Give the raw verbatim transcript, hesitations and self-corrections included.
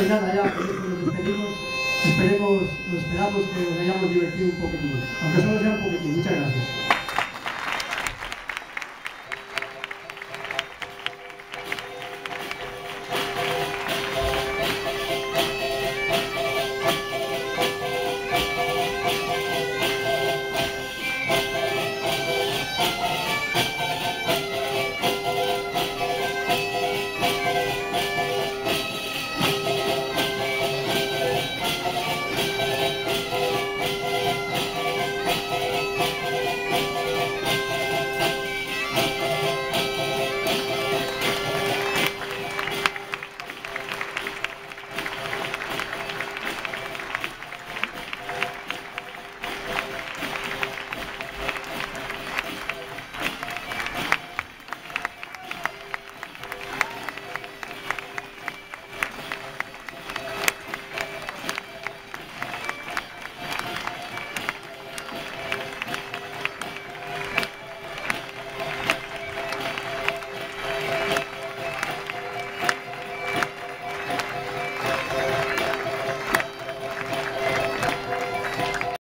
Y nada, ya con esto nos despedimos. Esperemos, nos esperamos que nos hayamos divertido un poquitín, aunque solo sea un poquitín. Muchas gracias.